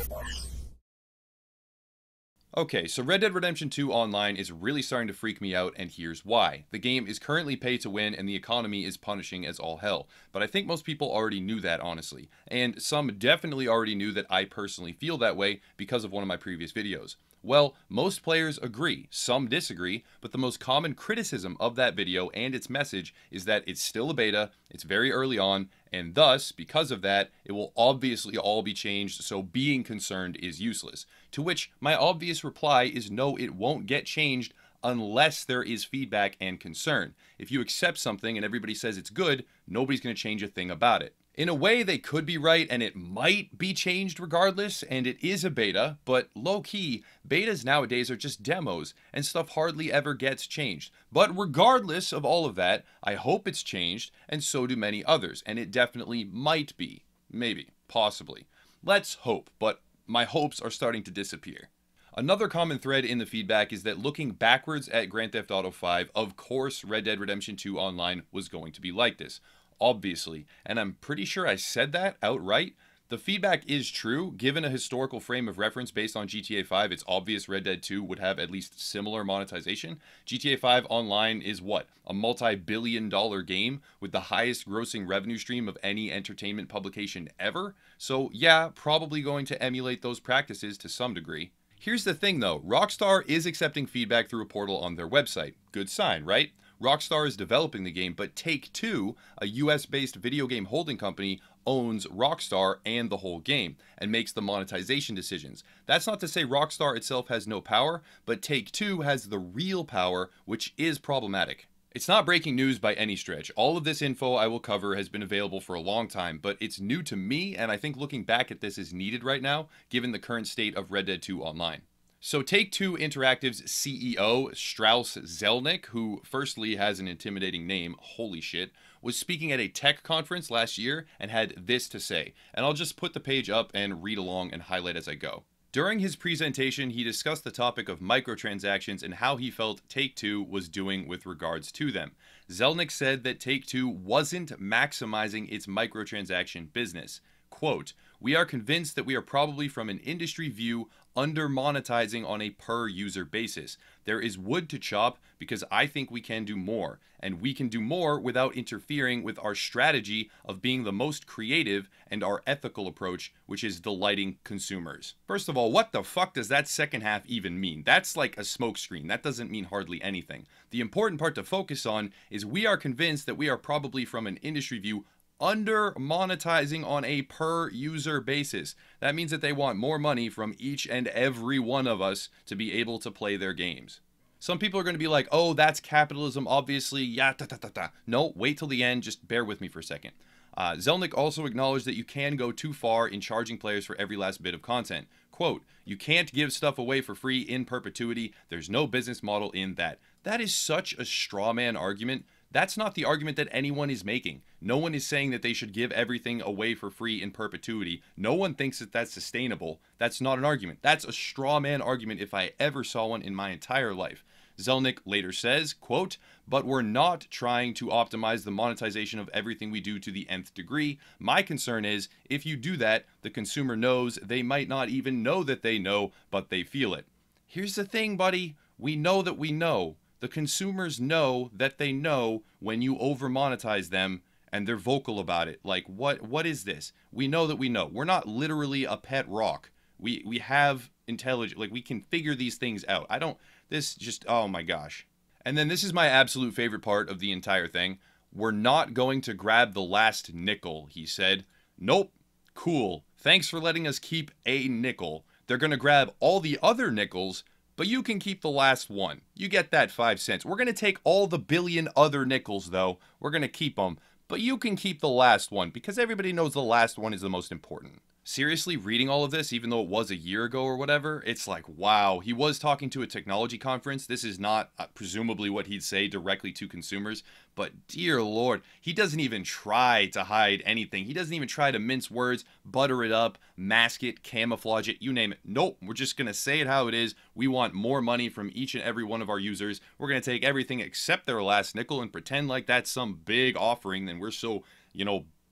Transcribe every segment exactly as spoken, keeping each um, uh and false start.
Okay, so Red Dead Redemption two Online is really starting to freak me out, and here's why. The game is currently pay to win, and the economy is punishing as all hell. But I think most people already knew that, honestly. And some definitely already knew that I personally feel that way because of one of my previous videos. Well, most players agree, some disagree, but the most common criticism of that video and its message is that it's still a beta, it's very early on, and thus, because of that, it will obviously all be changed, so being concerned is useless. To which my obvious reply is no, it won't get changed unless there is feedback and concern. If you accept something and everybody says it's good, nobody's going to change a thing about it. In a way, they could be right, and it might be changed regardless, and it is a beta, but low-key, betas nowadays are just demos, and stuff hardly ever gets changed. But regardless of all of that, I hope it's changed, and so do many others, and it definitely might be. Maybe. Possibly. Let's hope, but my hopes are starting to disappear. Another common thread in the feedback is that looking backwards at Grand Theft Auto five, of course Red Dead Redemption two Online was going to be like this. Obviously, and I'm pretty sure I said that outright. The feedback is true. Given a historical frame of reference based on G T A five, it's obvious Red Dead two would have at least similar monetization. G T A five Online is what? A multi-billion dollar game with the highest grossing revenue stream of any entertainment publication ever. So yeah, probably going to emulate those practices to some degree. Here's the thing though, Rockstar is accepting feedback through a portal on their website. Good sign, right? Rockstar is developing the game, but Take-Two, a U S-based video game holding company, owns Rockstar and the whole game, and makes the monetization decisions. That's not to say Rockstar itself has no power, but Take-Two has the real power, which is problematic. It's not breaking news by any stretch. All of this info I will cover has been available for a long time, but it's new to me, and I think looking back at this is needed right now, given the current state of Red Dead two Online. So Take-Two Interactive's C E O, Strauss Zelnick, who firstly has an intimidating name, holy shit, was speaking at a tech conference last year and had this to say. And I'll just put the page up and read along and highlight as I go. During his presentation, he discussed the topic of microtransactions and how he felt Take-Two was doing with regards to them. Zelnick said that Take-Two wasn't maximizing its microtransaction business. Quote, "We are convinced that we are probably from an industry view under monetizing on a per user basis. There is wood to chop because I think we can do more, and we can do more without interfering with our strategy of being the most creative and our ethical approach, which is delighting consumers." First of all, what the fuck does that second half even mean? That's like a smokescreen. That doesn't mean hardly anything. The important part to focus on is we are convinced that we are probably from an industry view under monetizing on a per user basis. That means that they want more money from each and every one of us to be able to play their games. Some people are going to be like, oh, that's capitalism, obviously, yeah, ta ta ta ta. No, wait till the end, just bear with me for a second. Uh, Zelnick also acknowledged that you can go too far in charging players for every last bit of content. Quote, "You can't give stuff away for free in perpetuity. There's no business model in that." That is such a straw man argument. That's not the argument that anyone is making. No one is saying that they should give everything away for free in perpetuity. No one thinks that that's sustainable. That's not an argument. That's a straw man argument if I ever saw one in my entire life. Zelnick later says, quote, "But we're not trying to optimize the monetization of everything we do to the nth degree. My concern is, if you do that, the consumer knows they might not even know that they know, but they feel it." Here's the thing, buddy. We know that we know. The consumers know that they know when you over monetize them, and they're vocal about it. Like, what what is this? We know that we know. We're not literally a pet rock. We we have intelligence, like we can figure these things out. I don't, this just, oh my gosh. And then this is my absolute favorite part of the entire thing. "We're not going to grab the last nickel," he said. Nope. Cool. Thanks for letting us keep a nickel. They're going to grab all the other nickels, but you can keep the last one. You get that five cents. We're going to take all the billion other nickels, though. We're going to keep them. But you can keep the last one, because everybody knows the last one is the most important. Seriously, reading all of this, even though it was a year ago or whatever, it's like, wow, he was talking to a technology conference. This is not uh, presumably what he'd say directly to consumers, but dear Lord, he doesn't even try to hide anything. He doesn't even try to mince words, butter it up, mask it, camouflage it, you name it. Nope, we're just going to say it how it is. We want more money from each and every one of our users. We're going to take everything except their last nickel and pretend like that's some big offering, and we're so, you know,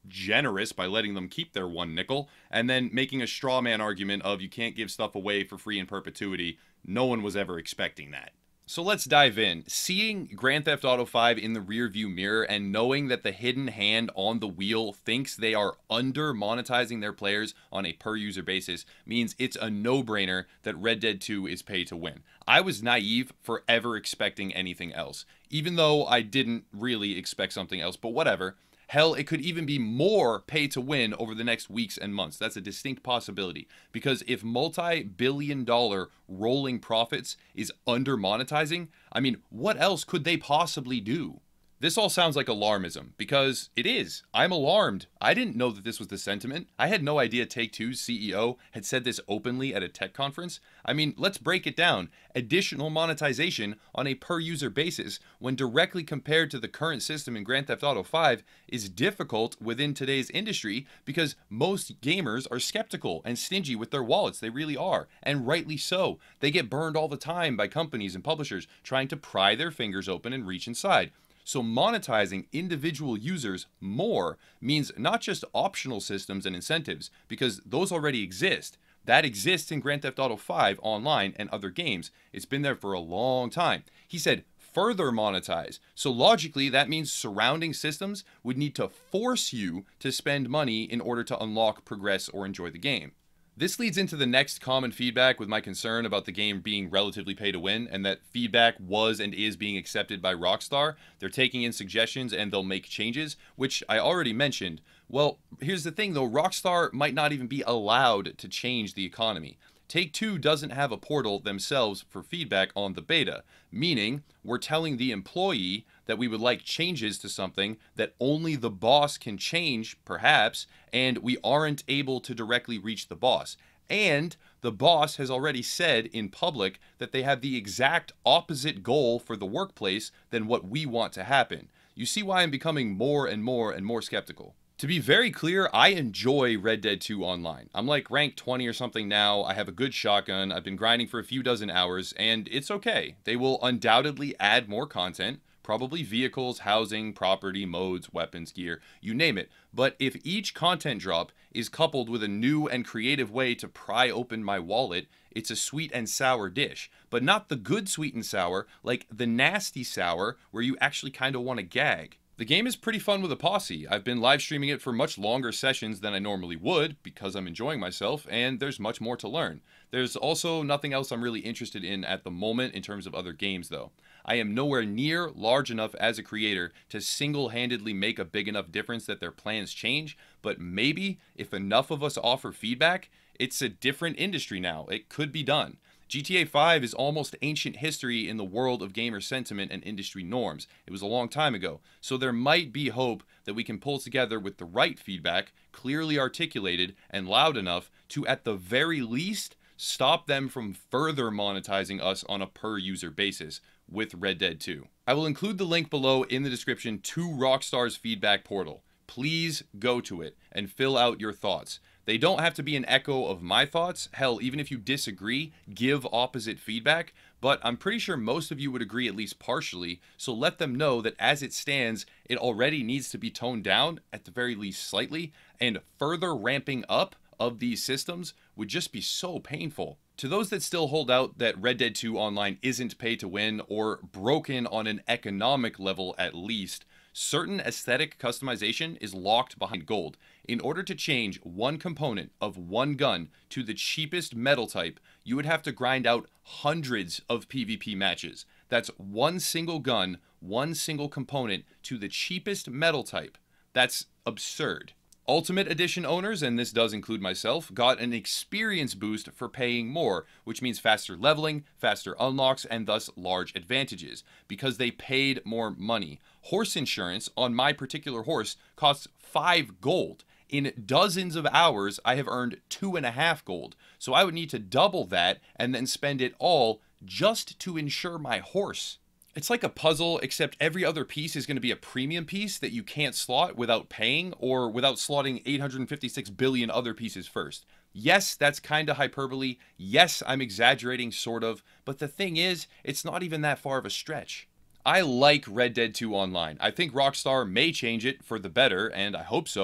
generous by letting them keep their one nickel, and then making a straw man argument of you can't give stuff away for free in perpetuity. No one was ever expecting that. So let's dive in. Seeing Grand Theft Auto five in the rearview mirror and knowing that the hidden hand on the wheel thinks they are under monetizing their players on a per user basis means it's a no-brainer that Red Dead two is pay to win. I was naive for ever expecting anything else, even though I didn't really expect something else, but whatever. Hell, it could even be more pay to win over the next weeks and months. That's a distinct possibility. Because if multi-billion dollar rolling profits is under monetizing, I mean, what else could they possibly do? This all sounds like alarmism, because it is. I'm alarmed. I didn't know that this was the sentiment. I had no idea Take-Two's C E O had said this openly at a tech conference. I mean, let's break it down. Additional monetization on a per-user basis, when directly compared to the current system in Grand Theft Auto five, is difficult within today's industry because most gamers are skeptical and stingy with their wallets. They really are, and rightly so. They get burned all the time by companies and publishers trying to pry their fingers open and reach inside. So monetizing individual users more means not just optional systems and incentives, because those already exist. That exists in Grand Theft Auto five online and other games. It's been there for a long time. He said further monetize. So logically, that means surrounding systems would need to force you to spend money in order to unlock, progress, or enjoy the game. This leads into the next common feedback with my concern about the game being relatively pay to win, and that feedback was and is being accepted by Rockstar. They're taking in suggestions and they'll make changes, which I already mentioned. Well, here's the thing though, Rockstar might not even be allowed to change the economy. Take-Two doesn't have a portal themselves for feedback on the beta, meaning we're telling the employee that we would like changes to something that only the boss can change, perhaps, and we aren't able to directly reach the boss. And the boss has already said in public that they have the exact opposite goal for the workplace than what we want to happen. You see why I'm becoming more and more and more skeptical. To be very clear, I enjoy Red Dead two Online. I'm like rank twenty or something now, I have a good shotgun, I've been grinding for a few dozen hours, and it's okay. They will undoubtedly add more content, probably vehicles, housing, property, modes, weapons, gear, you name it. But if each content drop is coupled with a new and creative way to pry open my wallet, it's a sweet and sour dish. But not the good sweet and sour, like the nasty sour where you actually kind of want to gag. The game is pretty fun with a posse. I've been live streaming it for much longer sessions than I normally would because I'm enjoying myself, and there's much more to learn. There's also nothing else I'm really interested in at the moment in terms of other games though. I am nowhere near large enough as a creator to single-handedly make a big enough difference that their plans change, but maybe if enough of us offer feedback, it's a different industry now. It could be done. G T A five is almost ancient history in the world of gamer sentiment and industry norms. It was a long time ago, so there might be hope that we can pull together with the right feedback, clearly articulated and loud enough to at the very least stop them from further monetizing us on a per user basis with Red Dead two. I will include the link below in the description to Rockstar's feedback portal. Please go to it and fill out your thoughts. They don't have to be an echo of my thoughts. Hell, even if you disagree, give opposite feedback. But I'm pretty sure most of you would agree at least partially, so let them know that as it stands, it already needs to be toned down, at the very least slightly, and further ramping up of these systems would just be so painful. To those that still hold out that Red Dead two Online isn't pay to win or broken on an economic level at least, certain aesthetic customization is locked behind gold. In order to change one component of one gun to the cheapest metal type, you would have to grind out hundreds of PvP matches. That's one single gun, one single component to the cheapest metal type. That's absurd. Ultimate Edition owners, and this does include myself, got an experience boost for paying more, which means faster leveling, faster unlocks, and thus large advantages, because they paid more money. Horse insurance on my particular horse costs five gold. In dozens of hours, I have earned two and a half gold, so I would need to double that and then spend it all just to insure my horse. It's like a puzzle, except every other piece is going to be a premium piece that you can't slot without paying or without slotting eight hundred fifty-six billion other pieces first. Yes, that's kind of hyperbole. Yes, I'm exaggerating, sort of. But the thing is, it's not even that far of a stretch. I like Red Dead two Online. I think Rockstar may change it for the better, and I hope so.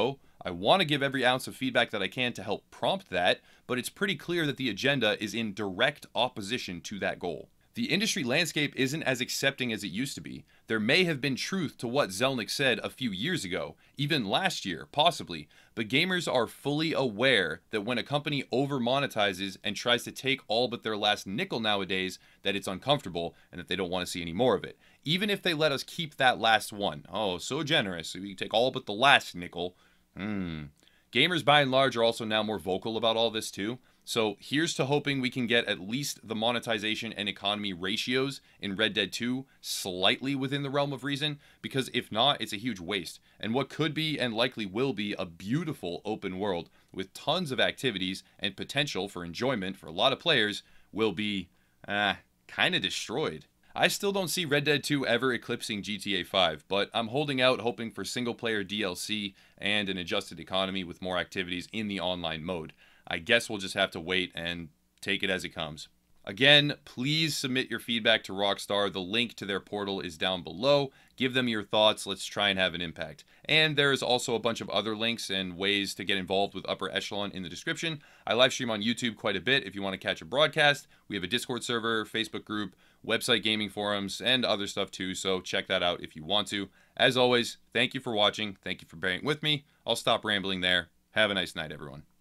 I want to give every ounce of feedback that I can to help prompt that, but it's pretty clear that the agenda is in direct opposition to that goal. The industry landscape isn't as accepting as it used to be. There may have been truth to what Zelnick said a few years ago, even last year, possibly, but gamers are fully aware that when a company over monetizes and tries to take all but their last nickel nowadays, that it's uncomfortable and that they don't want to see any more of it. Even if they let us keep that last one. Oh, so generous. We take all but the last nickel. Hmm. Gamers by and large are also now more vocal about all this too. So here's to hoping we can get at least the monetization and economy ratios in Red Dead two slightly within the realm of reason, because if not, it's a huge waste. And what could be and likely will be a beautiful open world with tons of activities and potential for enjoyment for a lot of players will be, ah, kind of destroyed. I still don't see Red Dead two ever eclipsing G T A five, but I'm holding out hoping for single player D L C and an adjusted economy with more activities in the online mode. I guess we'll just have to wait and take it as it comes. Again, please submit your feedback to Rockstar. The link to their portal is down below. Give them your thoughts. Let's try and have an impact. And there is also a bunch of other links and ways to get involved with Upper Echelon in the description. I live stream on YouTube quite a bit if you want to catch a broadcast. We have a Discord server, Facebook group, website gaming forums, and other stuff too, so check that out if you want to. As always, thank you for watching. Thank you for bearing with me. I'll stop rambling there. Have a nice night, everyone.